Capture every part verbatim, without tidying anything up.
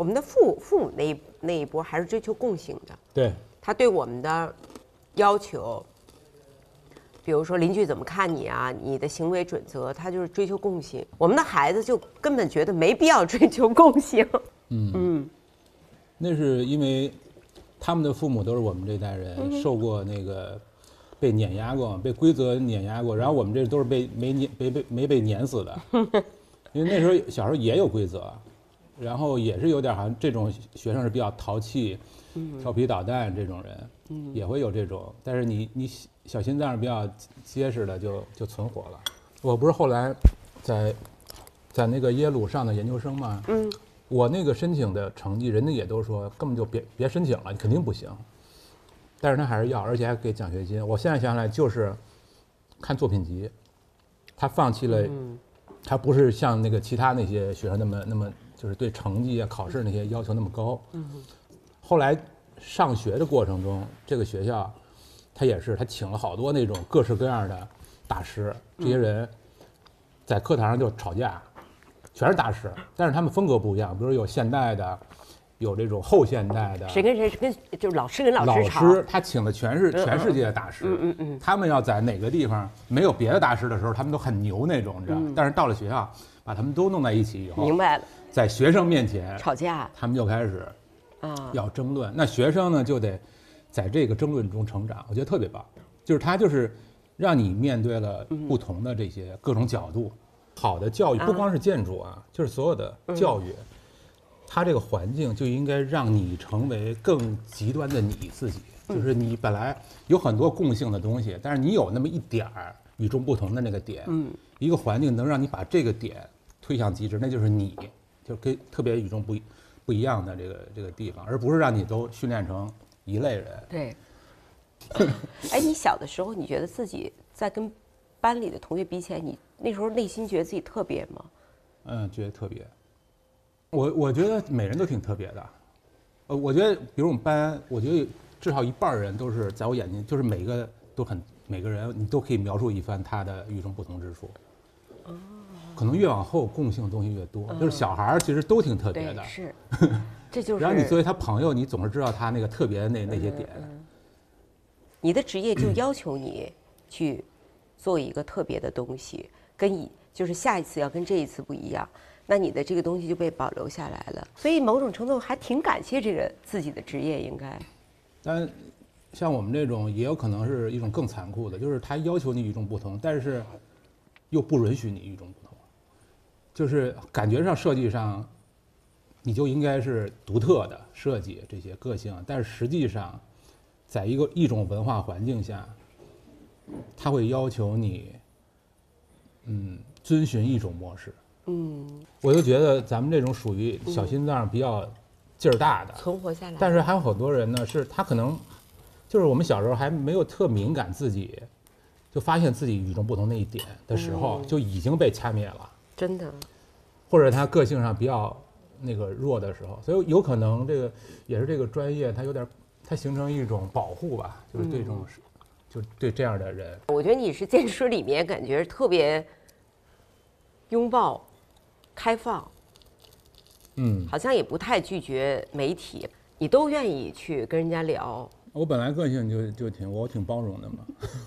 我们的父父母那一那一波还是追求共性的， 对， 他对我们的要求，比如说邻居怎么看你啊，你的行为准则，他就是追求共性。我们的孩子就根本觉得没必要追求共性。 嗯嗯，那是因为他们的父母都是我们这代人受过那个被碾压过，被规则碾压过，然后我们这都是被没碾被被没被碾死的，因为那时候小时候也有规则，然后也是有点好像这种学生是比较淘气、调皮捣蛋这种人，也会有这种，但是你你小心脏比较结实的就就存活了。我不是后来在在那个耶鲁上的研究生吗？嗯。我那个申请的成绩，人家也都说根本就别别申请了，你肯定不行。但是他还是要，而且还给奖学金。我现在想起来就是看作品集，他放弃了，嗯、他不是像那个其他那些学生那么那么就是对成绩啊、考试那些要求那么高。嗯。后来上学的过程中，这个学校他也是他请了好多那种各式各样的大师，这些人在课堂上就吵架。全是大师，但是他们风格不一样，比如有现代的，有这种后现代的。 谁跟谁跟就是老师跟老师吵。 老师他请的全是全世界的大师，嗯嗯嗯，他们要在哪个地方没有别的大师的时候，他们都很牛那种，你知道？但是到了学校，把他们都弄在一起以后， 明白了， 在学生面前吵架， 他们就开始啊要争论。那学生呢就得在这个争论中成长，我觉得特别棒，就是他就是让你面对了不同的这些各种角度。好的教育不光是建筑啊，就是所有的教育，它这个环境就应该让你成为更极端的你自己。就是你本来有很多共性的东西，但是你有那么一点儿与众不同的那个点。嗯，一个环境能让你把这个点推向极致，那就是你，就跟特别与众不不一样的这个这个地方，而不是让你都训练成一类人。 对。哎，你小的时候，你觉得自己在跟班里的同学比起来，你那时候内心觉得自己特别吗？ 嗯，觉得特别。我我觉得每人都挺特别的。呃，我觉得，比如我们班，我觉得至少一半人都是在我眼睛，就是每个都很，每个人你都可以描述一番他的与众不同之处。哦。可能越往后共性的东西越多，嗯、就是小孩儿其实都挺特别的。 是。这就是。 然后你作为他朋友，你总是知道他那个特别的那那些点。嗯嗯、 你的职业就要求你去做一个特别的东西。跟以就是下一次要跟这一次不一样，那你的这个东西就被保留下来了。所以某种程度还挺感谢这个自己的职业，应该。 但像我们这种也有可能是一种更残酷的，就是他要求你与众不同，但是又不允许你与众不同，就是感觉上设计上你就应该是独特的设计这些个性，但是实际上在一个一种文化环境下，他会要求你。嗯，遵循一种模式。嗯，我就觉得咱们这种属于小心脏比较劲儿大的， 存活下来。 但是还有很多人呢，是他可能就是我们小时候还没有特敏感自己，就发现自己与众不同那一点的时候，嗯、就已经被掐灭了。 真的。或者他个性上比较那个弱的时候，所以有可能这个也是这个专业它有点它形成一种保护吧，就是对这种。嗯就对这样的人， 我觉得你是建筑师里面感觉特别拥抱、开放，嗯，好像也不太拒绝媒体，你都愿意去跟人家聊。 我本来个性就就挺我挺包容的嘛。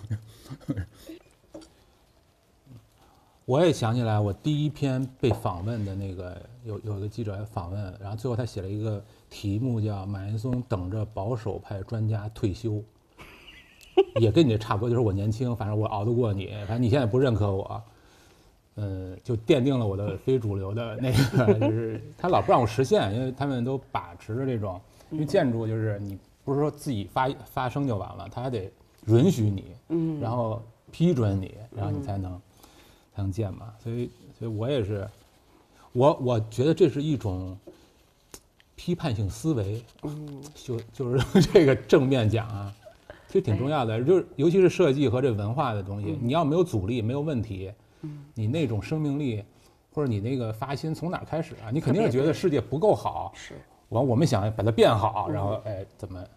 我也想起来，我第一篇被访问的那个有有个记者访问，然后最后他写了一个题目叫“马岩松等着保守派专家退休”。也跟你这差不多，就是我年轻，反正我熬得过你，反正你现在不认可我，嗯，就奠定了我的非主流的那个，就是他老不让我实现，因为他们都把持着这种，因为建筑就是你不是说自己发发声就完了，他还得允许你，嗯，然后批准你，然后你才能、嗯、才能建嘛，所以所以我也是，我我觉得这是一种批判性思维，嗯，就就是这个正面讲啊。其实挺重要的，就是尤其是设计和这文化的东西，嗯、你要没有阻力，没有问题，嗯、你那种生命力，或者你那个发心从哪儿开始啊？你肯定是觉得世界不够好， 是， 完我们想把它变好，然后哎怎么？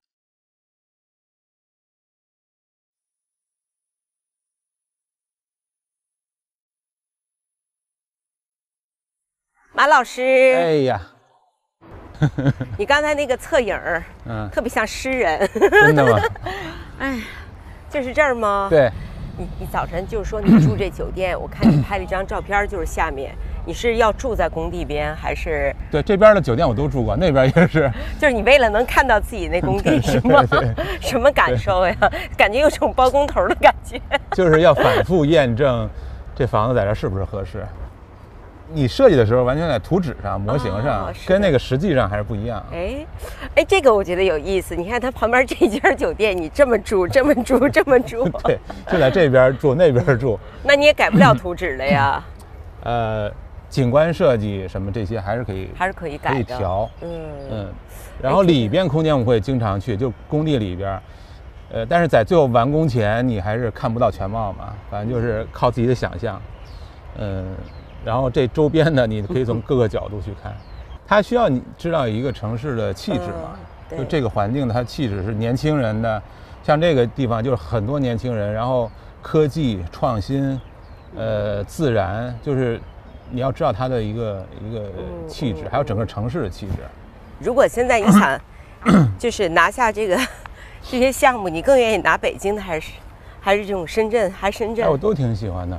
马老师， 哎呀， 你刚才那个侧影儿， 嗯， 特别像诗人。 真的吗？ 哎，就是这儿吗？ 对。 你你早晨就是说你住这酒店，我看你拍了一张照片，就是下面，你是要住在工地边还是？ 对，这边的酒店我都住过，那边也是。 就是你为了能看到自己那工地是吗？什么感受呀？感觉有种包工头的感觉。 就是要反复验证，这房子在这是不是合适。你设计的时候完全在图纸上、模型上， 哦、 跟那个实际上还是不一样。 哎，哎，这个我觉得有意思。你看它旁边这家酒店，你这么住、这么住、这么住， 对，就在这边住，那边住。 那你也改不了图纸了呀。 呃，景观设计什么这些还是可以， 还是可以改的， 可以调。 嗯嗯，然后里边空间我们会经常去，就工地里边，呃，但是在最后完工前，你还是看不到全貌嘛，反正就是靠自己的想象。嗯。然后这周边呢，你可以从各个角度去看，它需要你知道一个城市的气质嘛， 嗯、 就这个环境它气质是年轻人的，像这个地方就是很多年轻人，然后科技创新，呃，自然，就是你要知道它的一个一个气质，还有整个城市的气质。 如果现在你想，就是拿下这个这些项目，你更愿意拿北京的还是还是这种深圳？还深圳？ 哎，我都挺喜欢的。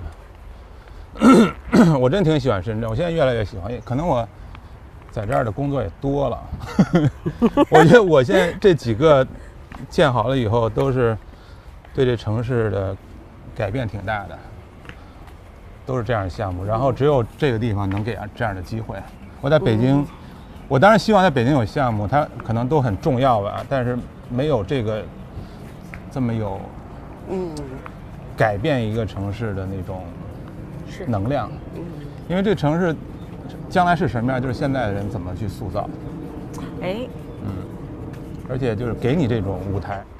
我真挺喜欢深圳，我现在越来越喜欢，可能我在这儿的工作也多了。我觉得我现在这几个建好了以后，都是对这城市的改变挺大的，都是这样的项目。然后只有这个地方能给这样的机会。我在北京，我当然希望在北京有项目，它可能都很重要吧，但是没有这个这么有嗯改变一个城市的那种。能量，因为这个城市将来是什么样，就是现在的人怎么去塑造。 哎， 嗯，而且就是给你这种舞台，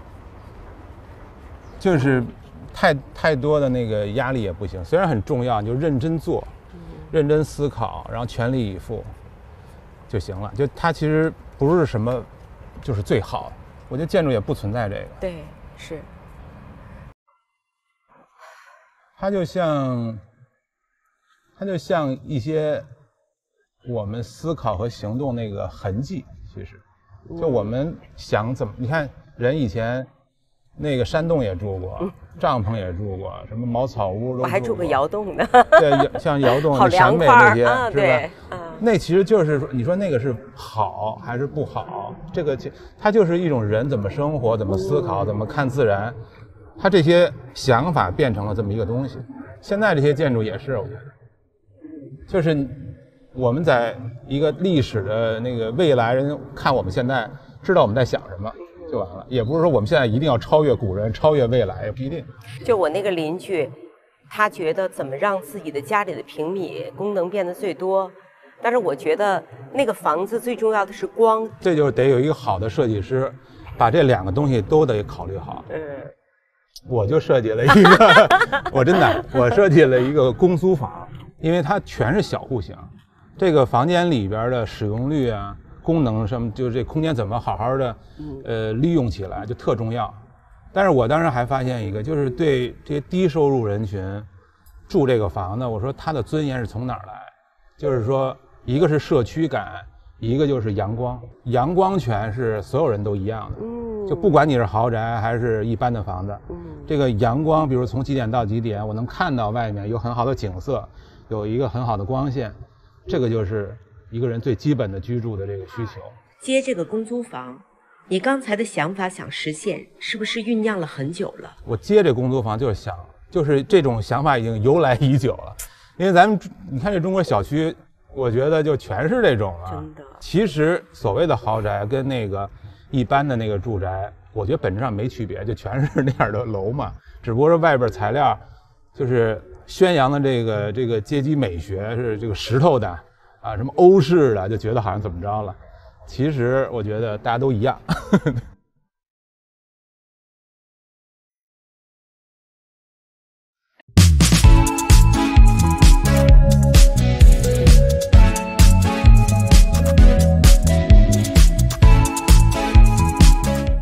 就是太太多的那个压力也不行，虽然很重要，你就认真做，认真思考，然后全力以赴就行了。就它其实不是什么，就是最好。我觉得建筑也不存在这个。 对，是。 它就像，它就像一些我们思考和行动那个痕迹。其实，就我们想怎么，你看人以前那个山洞也住过，帐篷也住过，什么茅草屋都住过。 我还住过窑洞呢。 对，像窑洞、陕北那些， 啊、 是吧？嗯、那其实就是说，你说那个是好还是不好？这个它就是一种人怎么生活、怎么思考、怎么看自然。他这些想法变成了这么一个东西。现在这些建筑也是，我觉得，就是我们在一个历史的那个未来人看我们现在，知道我们在想什么就完了。也不是说我们现在一定要超越古人、超越未来，也不一定。 就我那个邻居，他觉得怎么让自己的家里的平米功能变得最多，但是我觉得那个房子最重要的是光。 这就得有一个好的设计师，把这两个东西都得考虑好。 嗯。 我就设计了一个，我真的，我设计了一个公租房，因为它全是小户型，这个房间里边的使用率啊、功能什么，就是这空间怎么好好的，呃，利用起来就特重要。但是我当时还发现一个，就是对这些低收入人群住这个房呢，我说他的尊严是从哪儿来？就是说，一个是社区感，一个就是阳光，阳光权是所有人都一样的。就不管你是豪宅还是一般的房子，嗯，这个阳光，比如从几点到几点，我能看到外面有很好的景色，有一个很好的光线，这个就是一个人最基本的居住的这个需求。 接这个公租房，你刚才的想法想实现，是不是酝酿了很久了？ 我接这公租房就是想，就是这种想法已经由来已久了，因为咱们你看这中国小区，我觉得就全是这种了。 真的， 其实所谓的豪宅跟那个一般的那个住宅，我觉得本质上没区别，就全是那样的楼嘛，只不过是外边材料就是宣扬的这个这个阶级美学是这个石头的啊，什么欧式的，就觉得好像怎么着了。其实我觉得大家都一样。